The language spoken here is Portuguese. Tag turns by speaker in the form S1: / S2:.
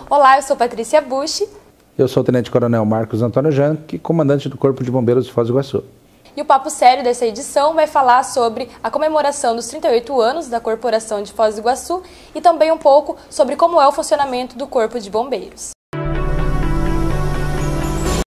S1: Olá, eu sou Patrícia Busch.
S2: Eu sou o Tenente Coronel Marcos Antônio Janck, comandante do Corpo de Bombeiros de Foz do Iguaçu.
S1: E o Papo Sério dessa edição vai falar sobre a comemoração dos 38 anos da Corporação de Foz do Iguaçu e também um pouco sobre como é o funcionamento do Corpo de Bombeiros.